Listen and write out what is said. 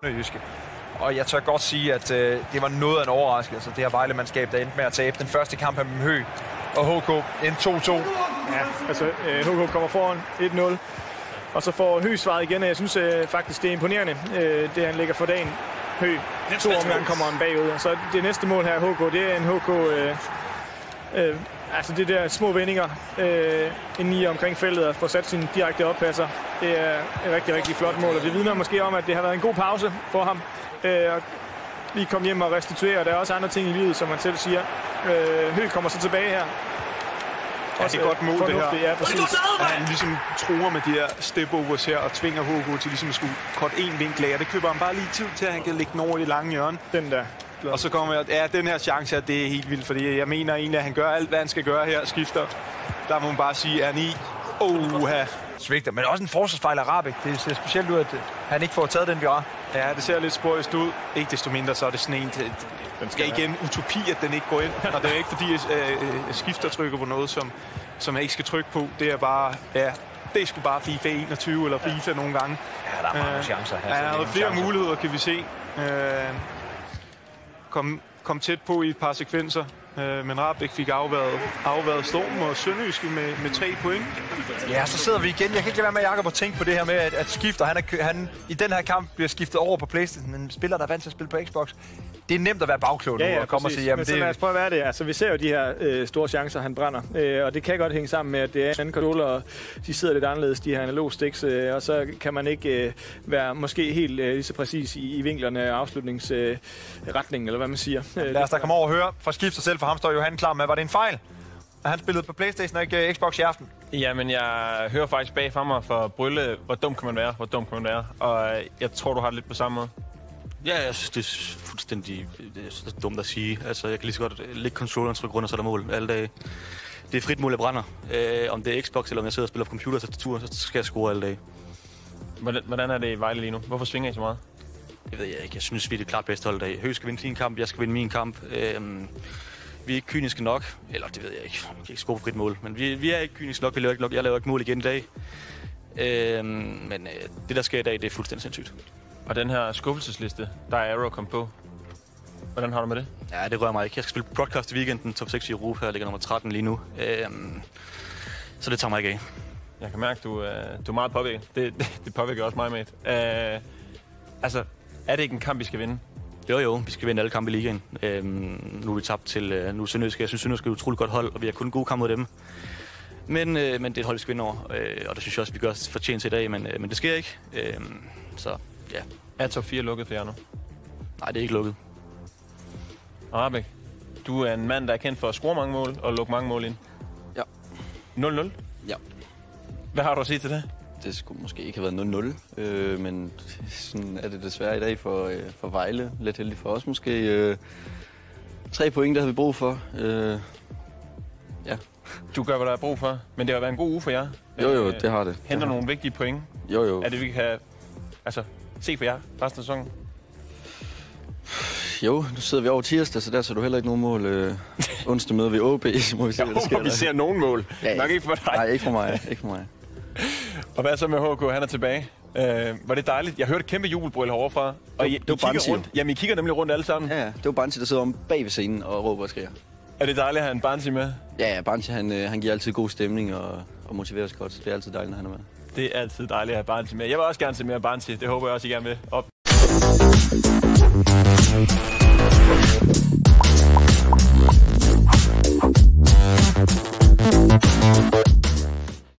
Jyske. Og jeg tør godt sige, at det var noget af en overraskelse, det her Vejle-mandskab, der endte med at tabe den første kamp af Hø og HK en 2-2. Ja, altså HK kommer foran 1-0, og så får Hø svaret igen, og jeg synes faktisk, det er imponerende, det han lægger for dagen. Hø, 2 omgange kommer han bagud, og så det næste mål her HK, det er en HK, altså det der små vendinger inden i omkring feltet og få sat sin direkte oppasser. Det er et rigtig, rigtig flot mål, og det vidner måske om, at det har været en god pause for ham. Og lige komme hjem og restituere. Der er også andre ting i livet, som man selv siger. Høg kommer så tilbage her. Ja, det er godt mål, det her. Ja, præcis. At han ligesom truer med de her step-overs her og tvinger HK til ligesom at skulle korte en vinkel af. Og det køber han bare lige tid til, at han kan lægge den over i det lange hjørne. Den der. Og så kommer jeg, ja, den her chance her, det er helt vildt, fordi jeg mener egentlig, at han gør alt, hvad han skal gøre her, skifter. Der må man bare sige, at han i. Svigter, men også en forsvarsfejl af Rahbek. Det ser specielt ud, at han ikke får taget den, vi har. Ja, det ser lidt spøjst ud. Ikke desto mindre, så er det sådan en til... Det er igen utopi, at den ikke går ind. Og det er ikke fordi, jeg skifter trykker på noget, som jeg ikke skal trykke på. Det er bare... Ja, det er sgu bare FIFA 21 eller FIFA nogle gange. Ja, der er mange chancer her. Ja, der er flere muligheder, kan vi se. Kom tæt på i et par sekvenser. Men Rahbek fik afværet Storm og Sønderjyske med 3 point. Ja, så sidder vi igen. Jeg kan ikke lade være med, Jakob, at tænke på det her med, at skifter. Han i den her kamp bliver skiftet over på PlayStation. En spiller, der er vant til at spille på Xbox. Det er nemt at være bagklog nu og komme og sige, jamen det... lad os prøve at være det. Altså, vi ser jo de her store chancer, han brænder. Og det kan godt hænge sammen med, at det er en anden controller, og de sidder lidt anderledes, de her analog sticks. Og så kan man ikke være måske helt lige så præcis i vinklerne og afslutningsretningen, eller hvad man siger. Lad os da komme over og høre fra skifter selv, for ham står Johan klar med. Var det en fejl, at han spillede på PlayStation og ikke Xbox i aften? Jamen, jeg hører faktisk bag fra mig for Brylle, hvor dum kan man være, og jeg tror, du har det lidt på samme måde. Ja, jeg synes, det er fuldstændig dumt at sige. Altså, jeg kan lige så godt lægge controlleren, trykke rundt og så der mål alle dage. Det er frit mål, jeg brænder. Om det er Xbox, eller om jeg sidder og spiller på computer og tastatur, så skal jeg score alle dage. Hvordan er det i Vejle lige nu? Hvorfor svinger I så meget? Det ved jeg ikke. Jeg synes, vi er det klart bedste hold i dag. Høg skal vinde sin kamp, jeg skal vinde min kamp. Vi er ikke kyniske nok. Eller det ved jeg ikke. Vi kan ikke score på frit mål. Men vi er ikke kyniske nok. Jeg laver ikke mål igen i dag. Men det, der sker i dag, det er fuldstændig sindssygt. Og den her skuffelsesliste, der er Arrow kom på. Hvordan har du med det? Ja, det rører mig ikke. Jeg skal spille broadcast i weekenden. Top 6 i Europa. Jeg ligger nummer 13 lige nu. Så det tager mig ikke af. Jeg kan mærke, du er meget påvirket. Det påvirker også mig, mate. Altså, er det ikke en kamp, vi skal vinde? Jo, vi skal vinde alle kampe i ligaen. Nu er vi tabt til Sønderjyske. Jeg synes, Sønderjyske er et utroligt godt hold, og vi har kun gode kampe mod dem. Men det er et hold, vi skal vinde over, og det synes jeg også, vi gør fortjent til i dag, men det sker ikke. Så ja. Er top 4 lukket for jer nu? Nej, det er ikke lukket. Rahbek, du er en mand, der er kendt for at score mange mål og lukke mange mål ind. Ja. 0-0? Ja. Hvad har du at sige til det? Det skulle måske ikke have været 0-0, men sådan er det desværre i dag for Vejle. Lidt heldigt for os måske. 3 point, der har vi brug for. Ja. Du gør, hvad der er brug for, men det har været en god uge for jer. Jo, det har det. Henter nogle vigtige point. Jo. Er det, vi kan have, se for jer resten af sæsonen? Jo, nu sidder vi over tirsdag, så der ser du heller ikke nogen mål. Onsdag møder vi OB, så må vi se, hvad der sker. Vi ser nogen mål. Ja. Nok ikke for dig. Nej, ikke for mig. Og hvad så med HK? Han er tilbage. Var det dejligt? Jeg hørte kæmpe jubelbrøl herovre fra. Og I kigger rundt. Jamen, I kigger nemlig rundt alle sammen. Ja, det var Bansi, der sidder om bag ved scenen og råber og skriger. Er det dejligt at have en Bansi med? Ja, Bansi, han giver altid god stemning og motiverer os godt. Det er altid dejligt, når han er med. Det er altid dejligt at have Bansi med. Jeg vil også gerne se mere Bansi. Det håber jeg også, I gerne vil. Op.